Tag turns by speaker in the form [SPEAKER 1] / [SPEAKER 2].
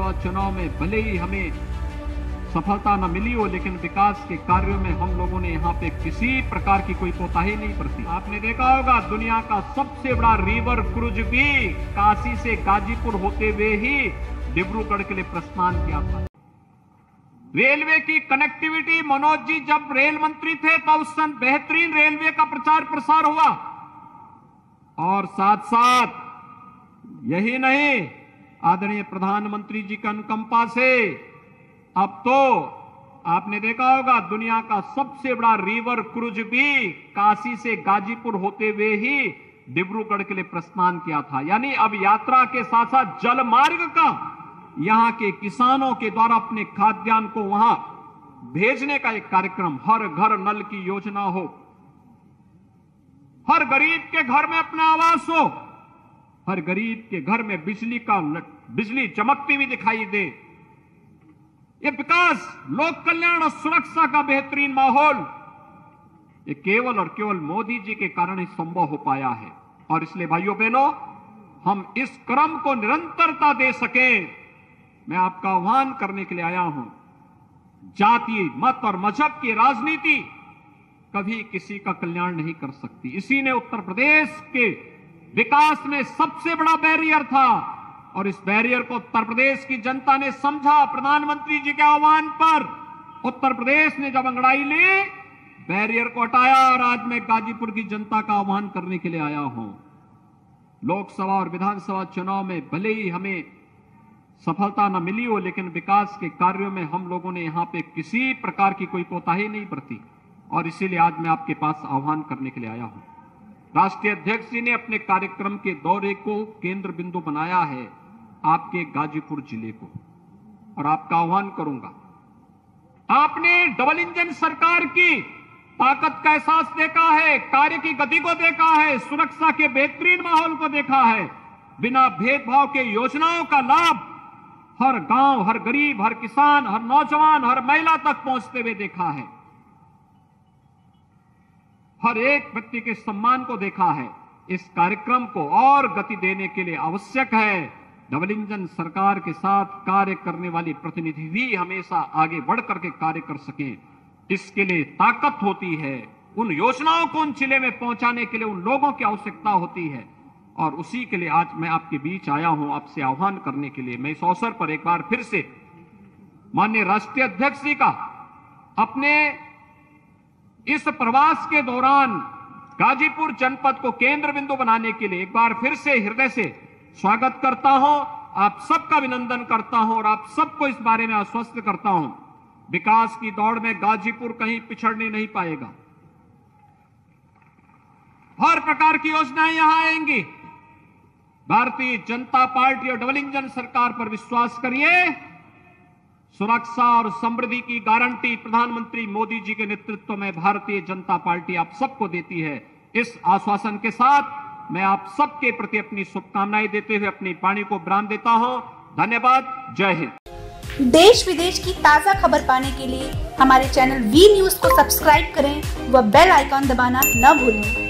[SPEAKER 1] विधानसभा चुनाव में भले ही हमें सफलता न मिली हो, लेकिन विकास के कार्यों में हम लोगों ने यहाँ पे किसी प्रकार की कोई कोताही नहीं बरती। आपने देखा होगा दुनिया का सबसे बड़ा रिवर क्रूज भी काशी से गाजीपुर होते हुए ही डिब्रूगढ़ के लिए प्रस्थान किया था। रेलवे की कनेक्टिविटी, मनोज जी जब रेल मंत्री थे तो उस समय बेहतरीन रेलवे का प्रचार प्रसार हुआ, और साथ साथ यही नहीं, आदरणीय प्रधानमंत्री जी की अनुकंपा से अब तो आपने देखा होगा दुनिया का सबसे बड़ा रिवर क्रूज भी काशी से गाजीपुर होते हुए ही डिब्रूगढ़ के लिए प्रस्थान किया था। यानी अब यात्रा के साथ साथ जल मार्ग का यहां के किसानों के द्वारा अपने खाद्यान्न को वहां भेजने का एक कार्यक्रम, हर घर नल की योजना हो, हर गरीब के घर में अपना आवास हो, हर गरीब के घर में बिजली चमकती हुई दिखाई दे। ये विकास, लोक कल्याण और सुरक्षा का बेहतरीन माहौल, ये केवल और केवल मोदी जी के कारण ही संभव हो पाया है। और इसलिए भाइयों बहनों, हम इस क्रम को निरंतरता दे सकें, मैं आपका आह्वान करने के लिए आया हूं। जाति, मत और मजहब की राजनीति कभी किसी का कल्याण नहीं कर सकती। इसी ने उत्तर प्रदेश के विकास में सबसे बड़ा बैरियर था, और इस बैरियर को उत्तर प्रदेश की जनता ने समझा। प्रधानमंत्री जी के आह्वान पर उत्तर प्रदेश ने जब अंगड़ाई ली, बैरियर को हटाया, और आज मैं गाजीपुर की जनता का आह्वान करने के लिए आया हूं। लोकसभा और विधानसभा चुनाव में भले ही हमें सफलता न मिली हो, लेकिन विकास के कार्यों में हम लोगों ने यहां पे किसी प्रकार की कोई कोताही नहीं बरती, और इसीलिए आज मैं आपके पास आह्वान करने के लिए आया हूं। राष्ट्रीय अध्यक्ष जी ने अपने कार्यक्रम के दौरे को केंद्र बिंदु बनाया है आपके गाजीपुर जिले को, और आपका आह्वान करूंगा, आपने डबल इंजन सरकार की ताकत का एहसास देखा है, कार्य की गति को देखा है, सुरक्षा के बेहतरीन माहौल को देखा है, बिना भेदभाव के योजनाओं का लाभ हर गांव, हर गरीब, हर किसान, हर नौजवान, हर महिला तक पहुंचते हुए देखा है, हर एक व्यक्ति के सम्मान को देखा है। इस कार्यक्रम को और गति देने के लिए आवश्यक है डबल इंजन सरकार के साथ कार्य करने वाली प्रतिनिधि भी हमेशा आगे बढ़ करके कार्य कर सकें। इसके लिए ताकत होती है, उन योजनाओं को उन जिले में पहुंचाने के लिए उन लोगों की आवश्यकता होती है, और उसी के लिए आज मैं आपके बीच आया हूं, आपसे आह्वान करने के लिए। मैं इस अवसर पर एक बार फिर से माननीय राष्ट्रीय अध्यक्ष जी का अपने इस प्रवास के दौरान गाजीपुर जनपद को केंद्र बिंदु बनाने के लिए एक बार फिर से हृदय से स्वागत करता हूं, आप सबका अभिनंदन करता हूं, और आप सबको इस बारे में आश्वस्त करता हूं, विकास की दौड़ में गाजीपुर कहीं पिछड़ने नहीं पाएगा। हर प्रकार की योजनाएं यहां आएंगी। भारतीय जनता पार्टी और डबल इंजन सरकार पर विश्वास करिए, सुरक्षा और समृद्धि की गारंटी प्रधानमंत्री मोदी जी के नेतृत्व में भारतीय जनता पार्टी आप सबको देती है। इस आश्वासन के साथ मैं आप सबके प्रति अपनी शुभकामनाएं देते हुए अपनी वाणी को विराम देता हूं। धन्यवाद। जय हिंद।
[SPEAKER 2] देश विदेश की ताज़ा खबर पाने के लिए हमारे चैनल वी न्यूज़ को सब्सक्राइब करें व बेल आइकॉन दबाना न भूलें।